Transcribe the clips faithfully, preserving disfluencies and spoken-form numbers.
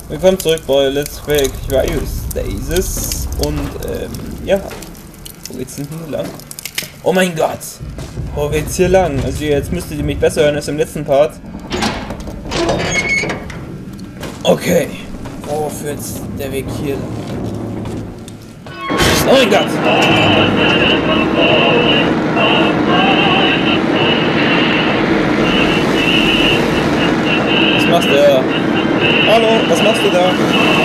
Willkommen zurück bei Let's Play Cryostasis. Und ähm, ja, wo geht's denn hier lang? Oh mein Gott! Wo geht's hier lang? Also jetzt müsstet ihr mich besser hören als im letzten Part. Okay. Wo führt der Weg hier lang? Oh mein Gott! Was machst du? Hallo, was machst du da?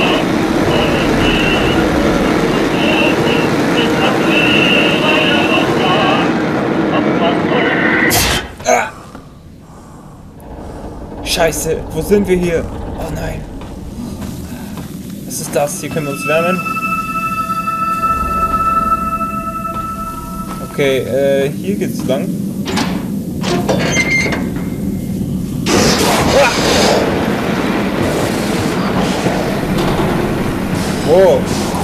Ah! Scheiße, wo sind wir hier? Oh nein. Was ist das? Hier können wir uns wärmen. Okay, äh, hier geht's lang. Ah! Oh.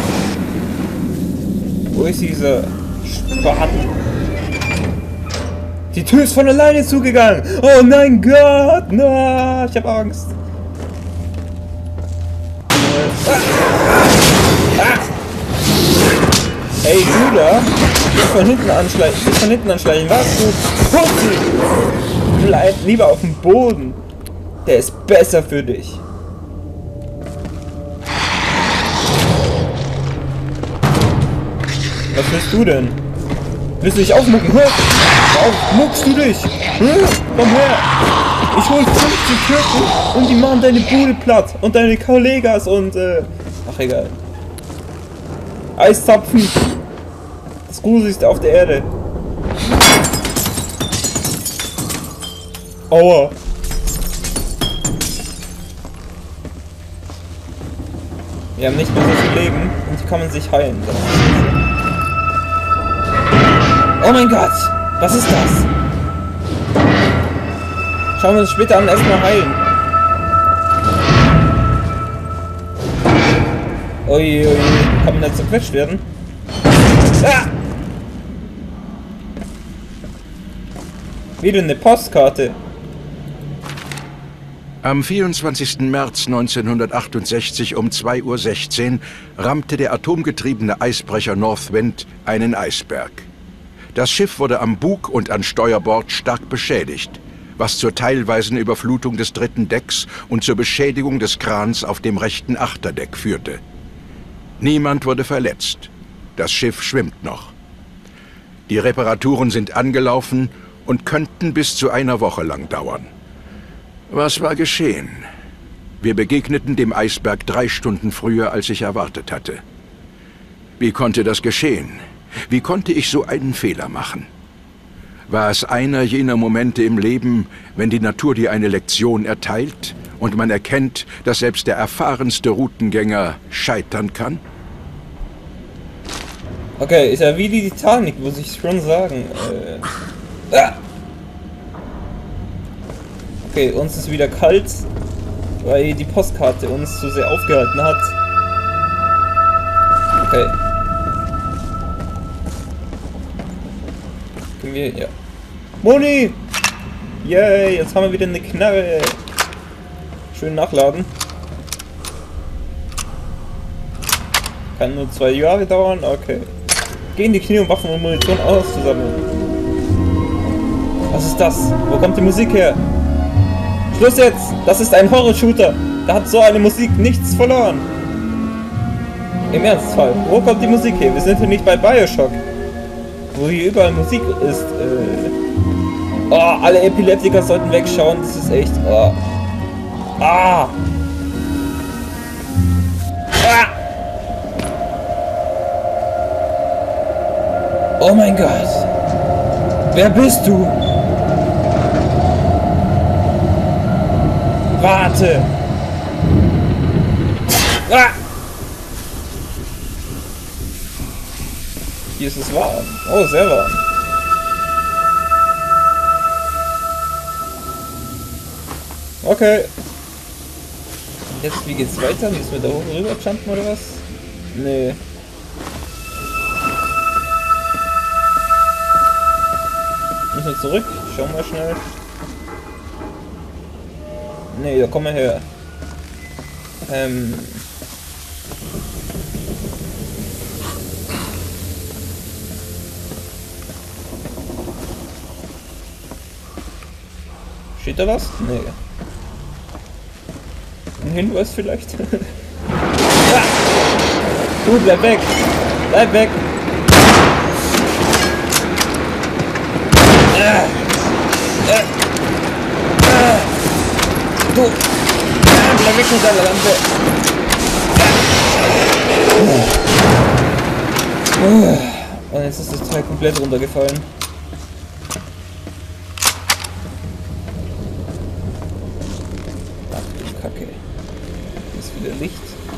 Wo ist dieser Spaten? Die Tür ist von alleine zugegangen. Oh mein Gott. Na, ich hab Angst. Ah. Ah. Hey, du da. Ich von hinten anschleichen. Ich von hinten anschleichen. Was? Du Pussy. Bleib lieber auf dem Boden. Der ist besser für dich. Was willst du denn? Willst du dich aufmucken? Hör auf, muckst du dich? Hör? Komm her! Ich hol fünfzig Türken und die machen deine Bude platt und deine Kollegas und äh... ach egal. Eiszapfen! Das Gruseligste auf der Erde. Aua! Wir haben nicht mehr so viel Leben und hier kann man sich heilen. Oh mein Gott! Was ist das? Schauen wir uns später an, erstmal heilen. Ui, ui, kann man jetzt zerquetscht werden? Ah! Wieder eine Postkarte. Am vierundzwanzigsten März neunzehnhundertachtundsechzig um zwei Uhr sechzehn rammte der atomgetriebene Eisbrecher Northwind einen Eisberg. Das Schiff wurde am Bug und an Steuerbord stark beschädigt, was zur teilweisen Überflutung des dritten Decks und zur Beschädigung des Krans auf dem rechten Achterdeck führte. Niemand wurde verletzt. Das Schiff schwimmt noch. Die Reparaturen sind angelaufen und könnten bis zu einer Woche lang dauern. Was war geschehen? Wir begegneten dem Eisberg drei Stunden früher, als ich erwartet hatte. Wie konnte das geschehen? Wie konnte ich so einen Fehler machen? War es einer jener Momente im Leben, wenn die Natur dir eine Lektion erteilt und man erkennt, dass selbst der erfahrenste Routengänger scheitern kann? Okay, ist ja wie die Titanic, muss ich schon sagen. Äh, ah! Okay, uns ist wieder kalt, weil die Postkarte uns zu sehr aufgehalten hat. Okay. Können wir, ja. Moni! Yay, jetzt haben wir wieder eine Knarre. Schön nachladen. Kann nur zwei Jahre dauern, okay. Gehen die Knie, um Waffen und Munition auszusammeln. Was ist das? Wo kommt die Musik her? Schluss jetzt! Das ist ein Horror-Shooter! Da hat so eine Musik nichts verloren! Im Ernstfall, wo kommt die Musik her? Wir sind hier nicht bei Bioshock, wo hier überall Musik ist. Äh oh, alle Epileptiker sollten wegschauen, das ist echt... Oh. Ah! Ah! Oh mein Gott! Wer bist du? Warte! Ah! Hier ist es warm. Oh, sehr warm. Okay. Jetzt, wie geht's weiter? Müssen wir da hoch rüber jumpen oder was? Nee. Müssen wir zurück? Schauen wir schnell. Nee, da kommen wir her. Ähm... Steht da was? Nee. Ein Hinweis vielleicht? Ah! Du, bleib weg! Bleib weg! Ah! Ah! Ah! Du! Ah, bleib weg mit deiner Lampe! Ah! Und jetzt ist das Teil komplett runtergefallen. Kacke. Hier ist wieder Licht.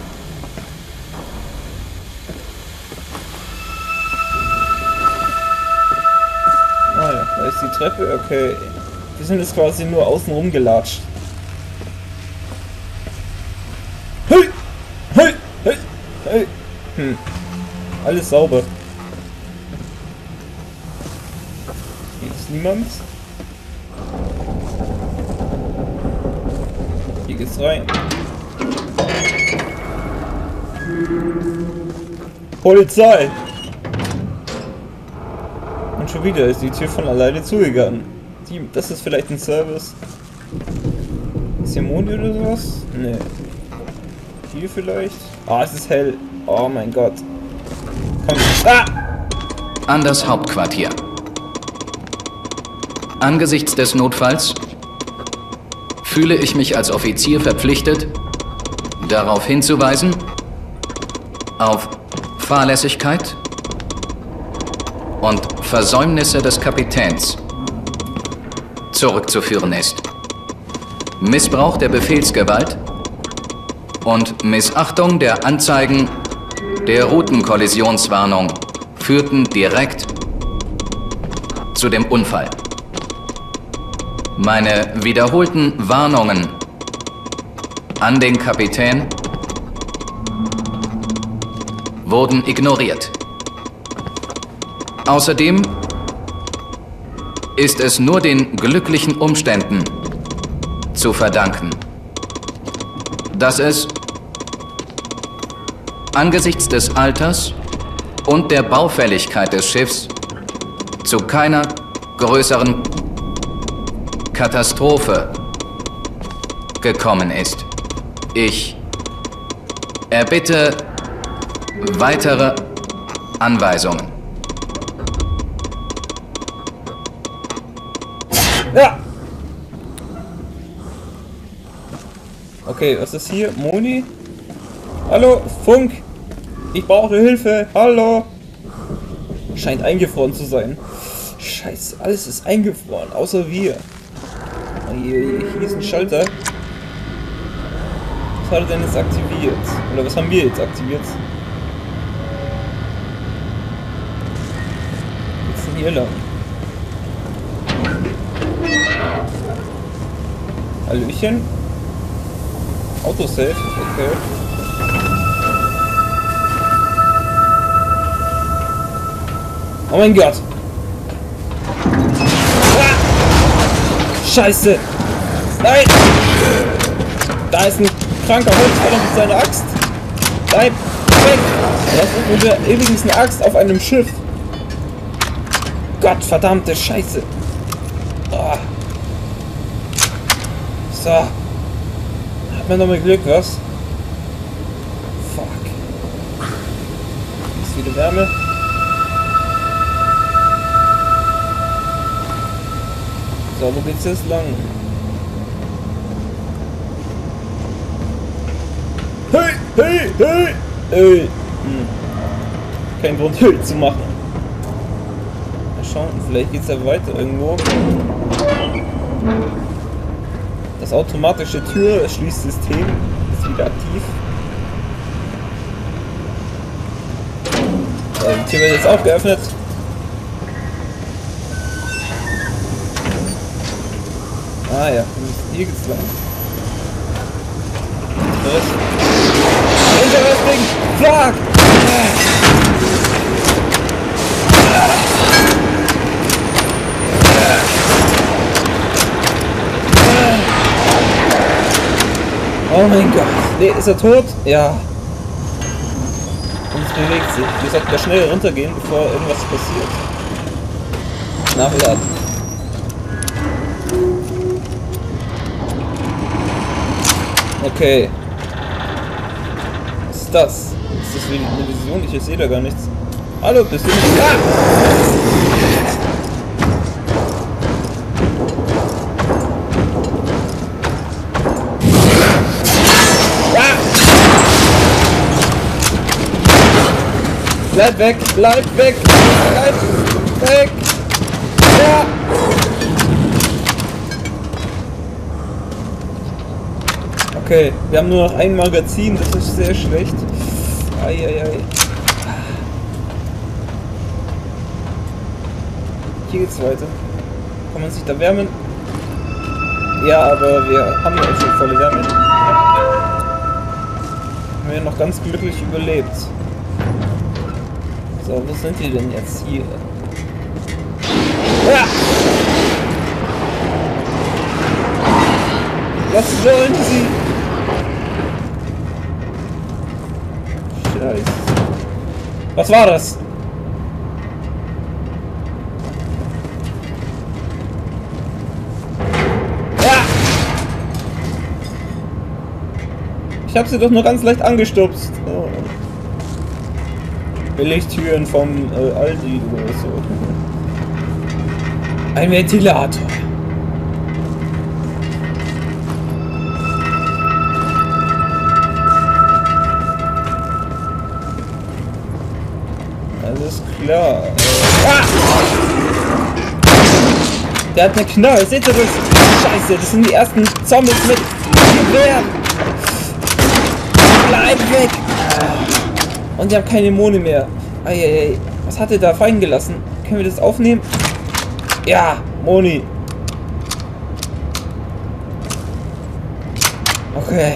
Ah ja, da ist die Treppe. Okay. Wir sind jetzt quasi nur außen rum gelatscht. Hey! Hey! Hey! Hey! Hm. Alles sauber. Hier ist niemand. Hier geht's rein. Polizei! Und schon wieder ist die Tür von alleine zugegangen. Die, das ist vielleicht ein Service. Ist hier Mond oder sowas? Nee. Hier vielleicht? Ah, es ist hell. Oh mein Gott. Komm. Ah! An das Hauptquartier. Angesichts des Notfalls fühle ich mich als Offizier verpflichtet, darauf hinzuweisen, auf Fahrlässigkeit und Versäumnisse des Kapitäns zurückzuführen ist. Missbrauch der Befehlsgewalt und Missachtung der Anzeigen der Routenkollisionswarnung führten direkt zu dem Unfall. Meine wiederholten Warnungen an den Kapitän wurden ignoriert. Außerdem ist es nur den glücklichen Umständen zu verdanken, dass es angesichts des Alters und der Baufälligkeit des Schiffs zu keiner größeren Katastrophe gekommen ist. Ich erbitte weitere Anweisungen. Ja! Okay, was ist hier? Moni? Hallo, Funk! Ich brauche Hilfe! Hallo! Scheint eingefroren zu sein. Scheiße, alles ist eingefroren, außer wir. Hier, hier ist ein Schalter. Was hat er denn jetzt aktiviert? Oder was haben wir jetzt aktiviert? Was ist denn hier lang? Hallöchen? Autosave, okay. Oh mein Gott! Ah! Scheiße! Nein! Da ist ein kranker Holzfäller mit seiner Axt! Bleib weg! Das ist mit der ewigsten Axt auf einem Schiff! Gott, verdammte Scheiße! Oh. So. Hat man noch mal Glück, was? Fuck. Ist wieder Wärme. So, wo geht's jetzt lang? Hey, hey, hey! Hey! Hm. Kein Grund, hey zu machen. Mal schauen, vielleicht geht's ja weiter irgendwo. Das automatische Tür-Schließsystem ist wieder aktiv. So, die Tür wird jetzt auch geöffnet. Ah ja, hier geht's lang. Interesting! Fuck! Oh mein Gott, Ne, ist er tot? Ja. Und es bewegt sich. Wir sollten da schnell runtergehen, bevor irgendwas passiert. Nachladen. Okay. Was ist das? Ist das wie eine Vision? Ich sehe da gar nichts. Hallo, bist du nicht da? Bleib weg, bleib weg, bleib weg. Ja. Okay, wir haben nur noch ein Magazin, das ist sehr schlecht. Eieiei. Hier geht's weiter. Kann man sich da wärmen? Ja, aber wir haben ja schon volle Wärme. Haben wir noch ganz glücklich überlebt. So, wo sind die denn jetzt hier? Ja! Was wollen sie? Scheiße. Was war das? Ja! Ich habe sie doch nur ganz leicht angestupst. Oh. Billigtüren vom äh, Aldi oder so. Ein Ventilator. Alles klar. Äh, ah! Der hat eine Knarre. Seht ihr das? Scheiße, das sind die ersten Zombies mit Gewehr. Bleib weg! Und ich habe keine Mone mehr. Eieiei. Was hat er da fallen gelassen? Können wir das aufnehmen? Ja, Moni. Okay.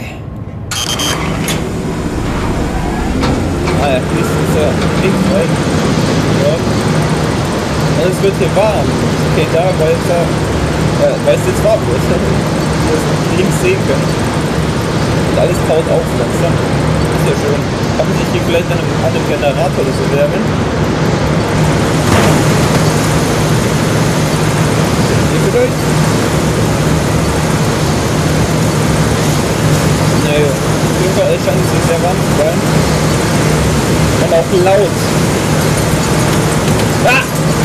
Ah ja, fließt unser Weg rein. Ja. Und es wird hier warm. Okay, da, weil es da, äh, weil es jetzt warm wird. Wir das links sehen können. Und alles taut auf langsam. Ist ja schön. Kann man sich hier vielleicht an einem, an einem Generator oder so wärmen? Hier vielleicht? Nee, auf jeden Fall scheint es hier sehr warm zu sein. Und auch laut. Ah!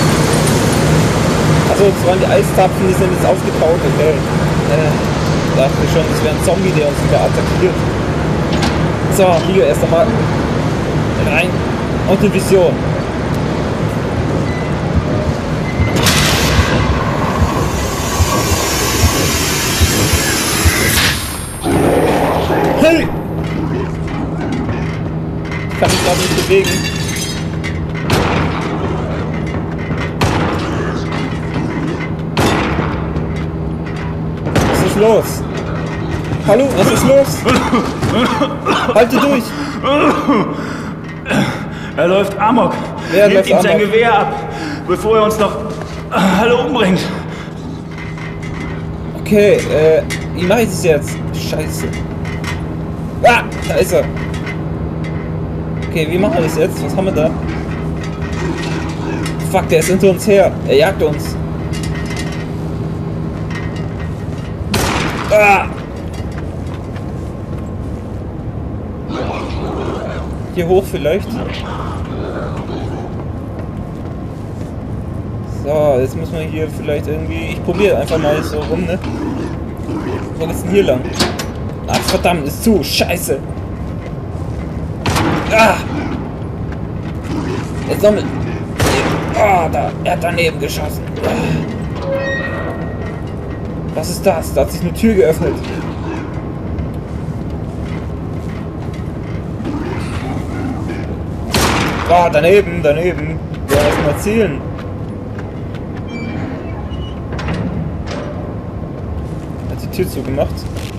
Achso, das waren die Eistapfen, die sind jetzt aufgetaut, okay. Äh, dachte ich schon, das wäre ein Zombie, der uns wieder attackiert. So, hier erst einmal rein und die Vision. Hey! Ich kann mich gerade nicht bewegen. Was ist los? Hallo, was ist los? Halte durch! Er läuft amok. Wer Nehmt läuft ihm sein amok? Gewehr ab, bevor er uns noch alle umbringt. Okay, äh, wie mache ich das jetzt? Scheiße. Ah, da ist er. Okay, wie machen wir das jetzt? Was haben wir da? Fuck, der ist hinter uns her. Er jagt uns. Ah! Hier hoch vielleicht. So, jetzt müssen wir hier vielleicht irgendwie... Ich probiere einfach mal so rum, ne? Wo geht's denn hier lang? Ach, verdammt, ist zu. Scheiße. Ah! Jetzt nochmal. Ah, da. Er hat daneben geschossen. Ah. Was ist das? Da hat sich eine Tür geöffnet. Ah, daneben, daneben. Ja, erstmal zielen. Hat die Tür zugemacht.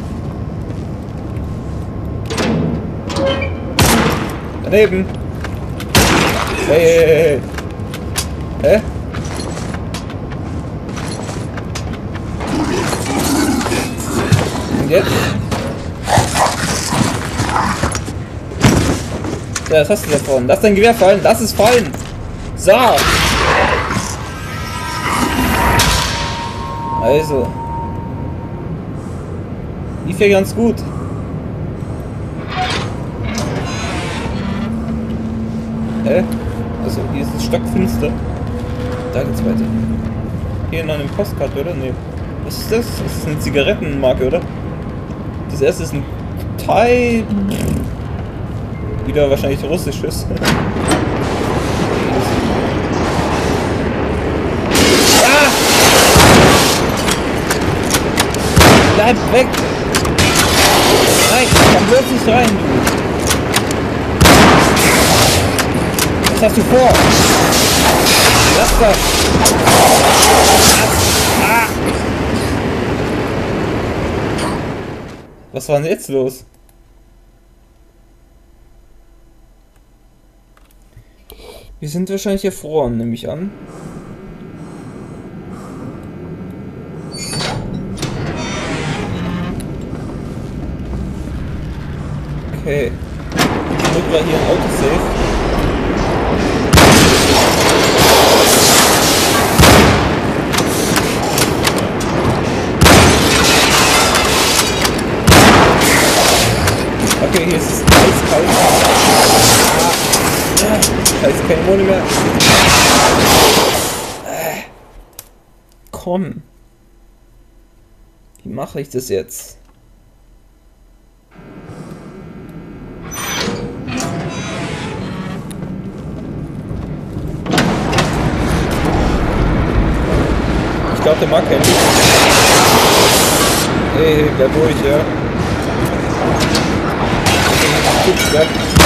Daneben. Hey, hey, hey, hey. Hä? Und jetzt? Ja, das hast du davon. Lass dein Gewehr fallen. Lass es fallen. So. Also. Lief ja ganz gut. Hä? Also, hier ist es stockfinster. Da geht's weiter. Hier noch eine Postkarte, oder? Nee. Was ist das? Das ist eine Zigarettenmarke, oder? Das erste ist ein Thai. Wieder wahrscheinlich russisches. Ah! Bleib weg! Nein, komm bloß nicht rein, du! Was hast du vor? Lass das! Ah! Was war denn jetzt los? Wir sind wahrscheinlich erfroren, nehme ich an. Okay. Ich drücke mal hier ein Autosave. Okay, hier ist es eiskalt. Ah. Scheiße, keine Moni mehr. Äh. Komm. Wie mache ich das jetzt? Ich glaube, der mag kein Licht. Hey, bleib ruhig, ja. Gut, ja.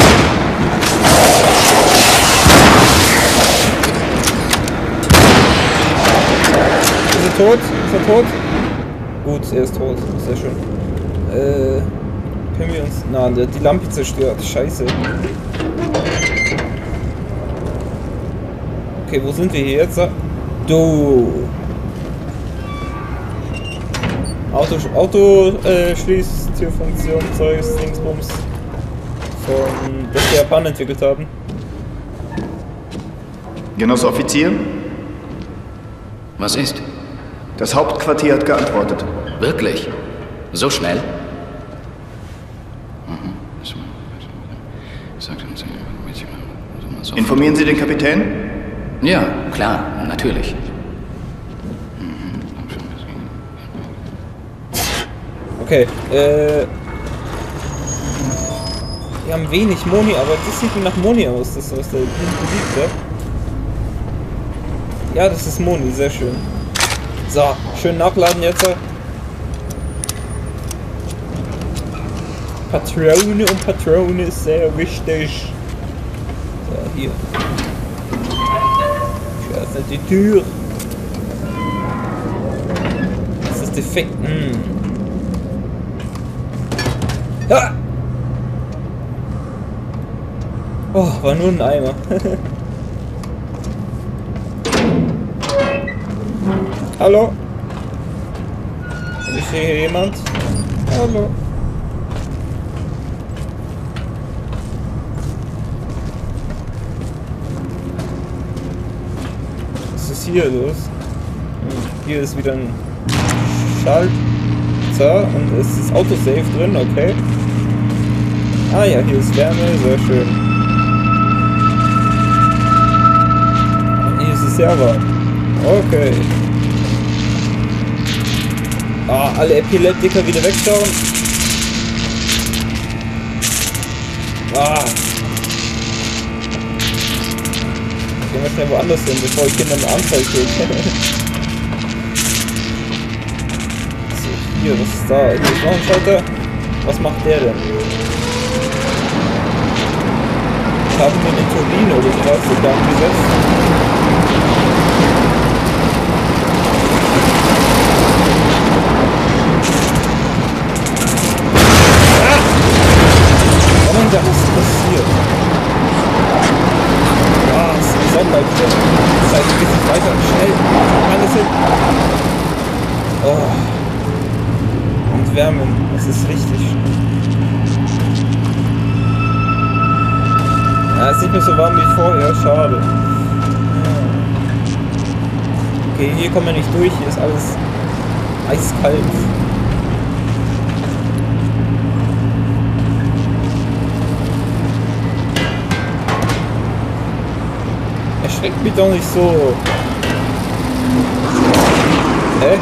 Ist er tot? Ist er tot? Gut, er ist tot. Sehr schön. Äh, können wir uns... Na, der hat die Lampe zerstört. Scheiße. Okay, wo sind wir hier jetzt? Du. Auto, Auto äh, Schließtürfunktion, Zeugs, Dingsbums. Von, das die Japaner entwickelt haben. Genosse Offizier? Was ist? Das Hauptquartier hat geantwortet. Wirklich? So schnell? Informieren Sie den Kapitän? Ja, klar, natürlich. Okay, äh... wir haben wenig Moni, aber das sieht nach Moni aus, das was da hinten liegt, ja? Ja, das ist Moni, sehr schön. So, schön nachladen jetzt. Patrone und Patrone ist sehr wichtig. So, hier. Ich öffne die Tür. Das ist defekt. Hm. Ja! Oh, war nur ein Eimer. Hallo? Ist hier jemand? Hallo? Was ist hier los? Hier ist wieder ein Schalter und es ist Autosave drin, okay. Ah ja, hier ist Wärme, sehr schön. Hier ist es sehr warm. Okay. Ah, alle Epileptiker wieder wegschauen. Ah. Gehen wir schnell woanders hin, bevor ich Kinder einen Anfall kriege. So, hier, was ist da? Hier ist noch ein Schalter. Was macht der denn? Haben wir eine Turbine oder sowas da angesetzt? Was ist passiert? Was? Die Sonne wieder. Das heißt, ein bisschen weiter. Schnell. Alles hin. Oh. Und Wärmen. Das ist richtig. nicht mehr so warm wie vorher, schade. Okay, hier kommen wir nicht durch, hier ist alles eiskalt. Erschreckt mich doch nicht so. Hä?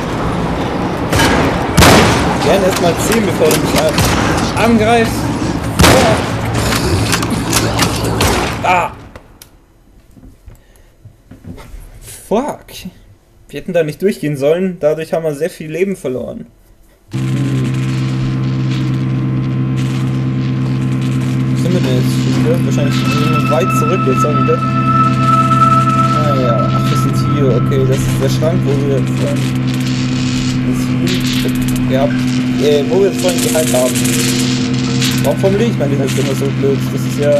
Gerne erstmal ziehen, bevor du mich an angreifst. Ah! Fuck! Wir hätten da nicht durchgehen sollen, dadurch haben wir sehr viel Leben verloren. Wo sind wir denn jetzt schon wieder? Wahrscheinlich weit zurück jetzt auch wieder. Ah ja, ach, wir sind hier, okay, das ist der Schrank, wo wir jetzt ähm, gehabt, äh, wo wir jetzt vorhin geheilt haben. Warum formuliere ich meine Hälfte immer so blöd? Das ist ja...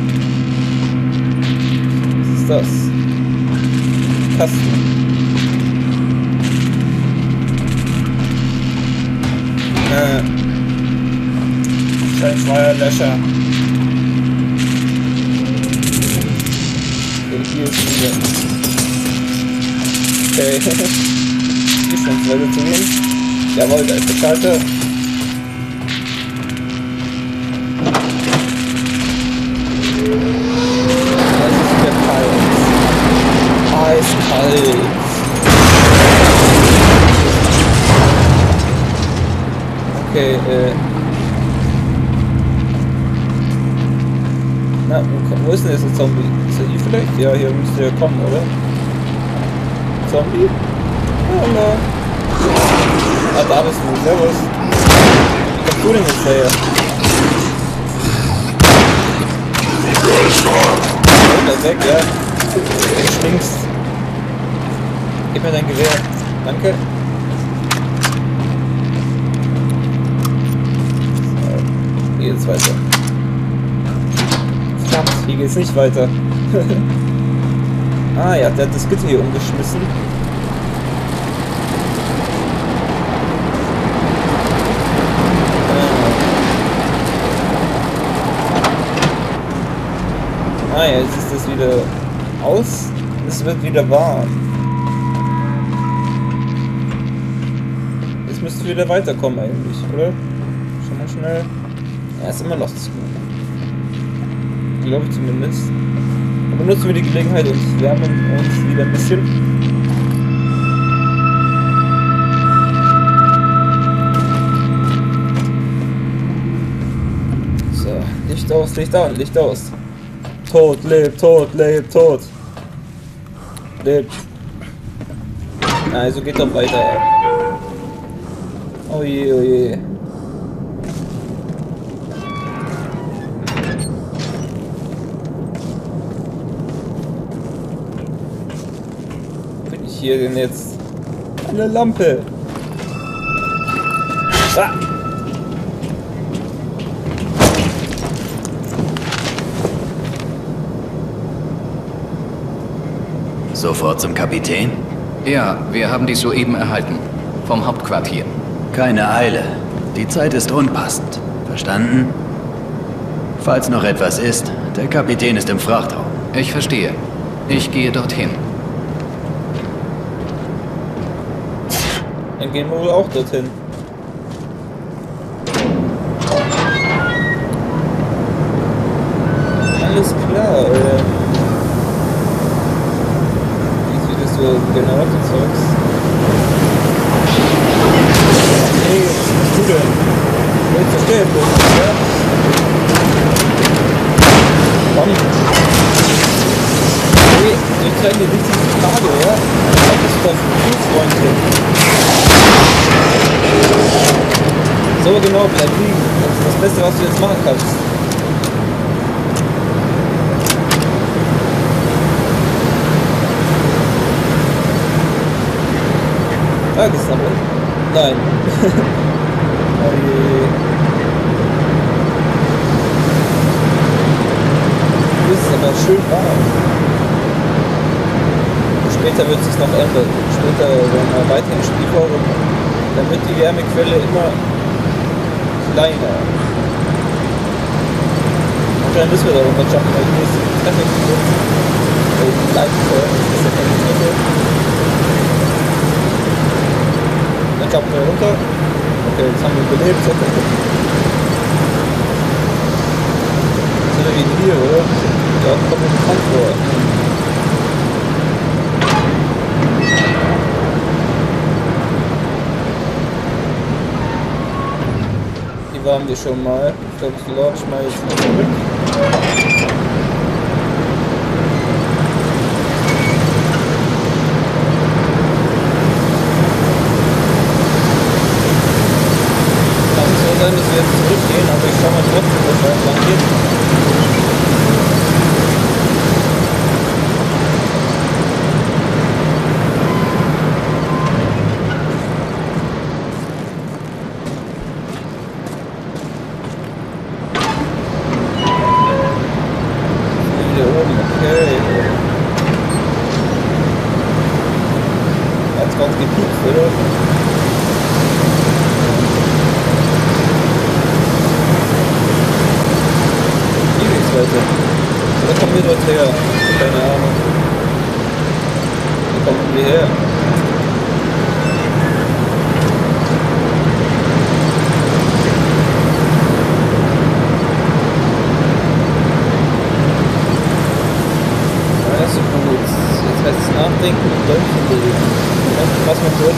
Was ist das? Kasten. Äh. Scheinfeuerlöscher. Okay, hier ist wieder. Okay. Hier scheint es weiter zu gehen. Jawohl, da ist der Schalter. Das ist wieder kalt. Eiskalt. Okay, äh. Na, wo ist denn jetzt der Zombie? Ist er hier vielleicht? Ja, hier müsste er kommen, oder? Zombie? Hallo. Ah, da bist du. Servus. Wie kommst du denn jetzt her? Oh, da weg, ja. Du stinkst. Gib mir dein Gewehr. Danke. So, hier geht's weiter. Verdammt, hier geht's nicht weiter. Ah ja, der hat das Gitter hier umgeschmissen. Ah ja, jetzt ist das wieder aus. Es wird wieder warm. Jetzt müsste wieder weiterkommen eigentlich, oder? Schau mal schnell. Ja, ist immer noch zu. Ich glaube zumindest. Aber nutzen wir die Gelegenheit und wärmen uns wieder ein bisschen. So, Licht aus, Licht an, Licht aus. Tot, lebt, tot, lebt, tot. Lebt. Also geht doch weiter. Oh je, oh je. Wo bin ich hier denn jetzt? Eine Lampe. Ah! Sofort zum Kapitän? Ja, wir haben die soeben erhalten. Vom Hauptquartier. Keine Eile. Die Zeit ist unpassend. Verstanden? Falls noch etwas ist, der Kapitän ist im Frachtraum. Ich verstehe. Ich gehe dorthin. Dann gehen wir wohl auch dorthin. Alles klar, äh. So genau das Zeugs. Hey, was bist du denn? Willst du stehen, ja? Komm. Hey, wir zeigen dir nicht diese Frage, ja? Was ist das für ein Freundchen? So genau, bleib liegen. Das ist das Beste, was du jetzt machen kannst. Ah, geht's nach unten? Nein. Oh je. Das ist aber schön warm. Später wird sich noch ändern. Später, wenn wir weiter im Spiel vorrücken, dann wird die Wärmequelle immer kleiner. Und Anscheinend müssen wir da runter jumpen, weil hier ist die Treppe kurz. Weil die Leitfeuer, das ist ja keine Treppe. Dann jumpen wir runter. Okay, jetzt haben wir überlebt. Das ist ja wie hier, oder? Ja, kommt mir bekannt vor. Waren wir schon mal. Ich glaube, ich launch mal jetzt mal zurück. Kann es so sein, dass wir jetzt zurückgehen, aber ich schau mal trotzdem, wo es lang geht. Wo kommen wir dort her? Keine Ahnung. Wo kommen wir her? Ja, das ist gut. Jetzt heißt es nachdenken und Däumchen bewegen. Mach mal kurz.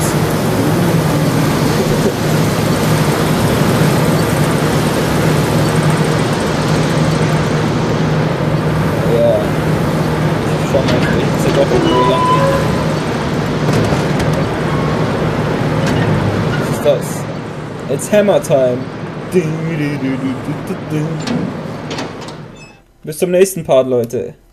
Das. It's Hammer Time. Bis zum nächsten Part, Leute.